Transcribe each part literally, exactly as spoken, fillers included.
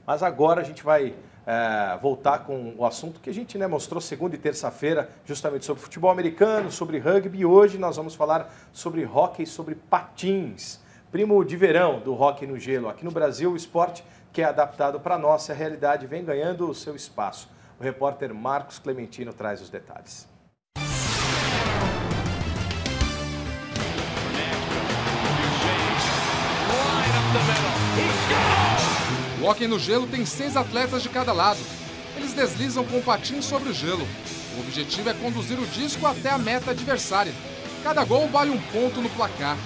Mas agora a gente vai é, voltar com o assunto que a gente né, mostrou segunda e terça-feira, justamente sobre futebol americano, sobre rugby. E hoje nós vamos falar sobre hóquei, sobre patins. Primo de verão do hóquei no gelo. Aqui no Brasil, o esporte que é adaptado para a nossa realidade vem ganhando o seu espaço. O repórter Marcos Clementino traz os detalhes. O hóquei no gelo tem seis atletas de cada lado. Eles deslizam com o patins sobre o gelo. O objetivo é conduzir o disco até a meta adversária. Cada gol vale um ponto no placar.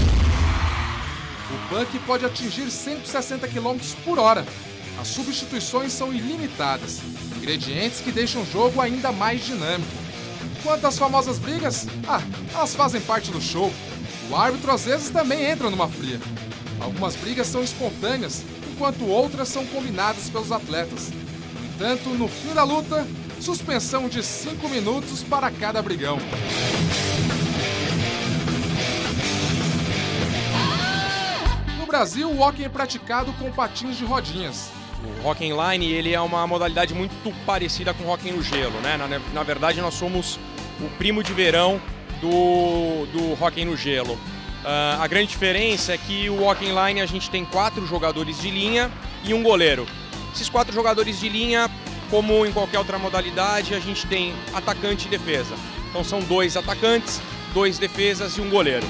O puck pode atingir cento e sessenta quilômetros por hora. As substituições são ilimitadas, ingredientes que deixam o jogo ainda mais dinâmico. Quanto às famosas brigas, ah, elas fazem parte do show. O árbitro às vezes também entra numa fria. Algumas brigas são espontâneas, enquanto outras são combinadas pelos atletas. No entanto, no fim da luta, suspensão de cinco minutos para cada brigão. No Brasil, o hóquei é praticado com patins de rodinhas. O hóquei inline ele é uma modalidade muito parecida com o hóquei no gelo, né? Na, na verdade, nós somos o primo de verão do, do hóquei no gelo. Uh, a grande diferença é que o hóquei inline a gente tem quatro jogadores de linha e um goleiro. Esses quatro jogadores de linha, como em qualquer outra modalidade, a gente tem atacante e defesa. Então são dois atacantes, dois defesas e um goleiro.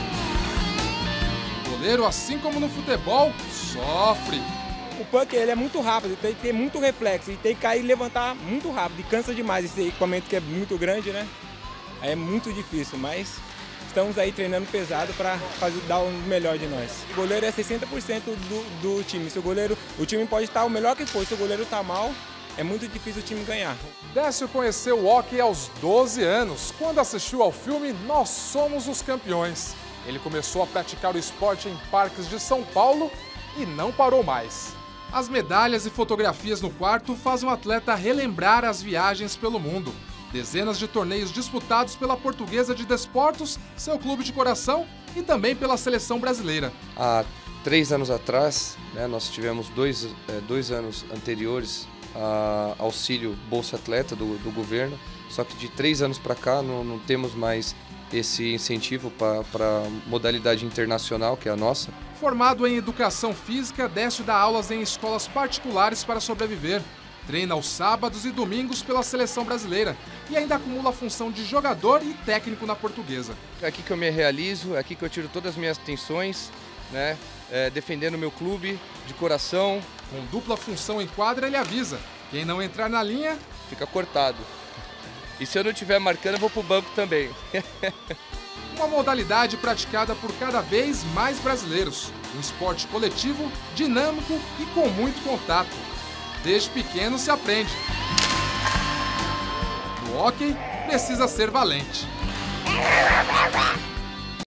O goleiro, assim como no futebol, sofre. O puck ele é muito rápido, tem que ter muito reflexo, e tem que cair e levantar muito rápido, e cansa demais esse equipamento que é muito grande, né? Aí é muito difícil, mas estamos aí treinando pesado para dar o melhor de nós. O goleiro é sessenta por cento do, do time. Se o goleiro, o time pode estar o melhor que for, se o goleiro está mal, é muito difícil o time ganhar. Décio conheceu o hóquei aos doze anos, quando assistiu ao filme Nós Somos os Campeões. Ele começou a praticar o esporte em parques de São Paulo e não parou mais. As medalhas e fotografias no quarto fazem o atleta relembrar as viagens pelo mundo. Dezenas de torneios disputados pela Portuguesa de Desportos, seu clube de coração, e também pela seleção brasileira. Há três anos atrás, né, nós tivemos dois, é, dois anos anteriores a auxílio Bolsa Atleta do, do governo, só que de três anos para cá não, não temos mais esse incentivo para a modalidade internacional, que é a nossa. Formado em Educação Física, Décio dá aulas em escolas particulares para sobreviver. Treina aos sábados e domingos pela seleção brasileira e ainda acumula a função de jogador e técnico na Portuguesa. É aqui que eu me realizo, é aqui que eu tiro todas as minhas tensões, né? É, defendendo o meu clube de coração. Com dupla função em quadra, ele avisa: quem não entrar na linha, fica cortado. E se eu não estiver marcando, eu vou pro banco também. Uma modalidade praticada por cada vez mais brasileiros. Um esporte coletivo, dinâmico e com muito contato. Desde pequeno se aprende. No hóquei, precisa ser valente.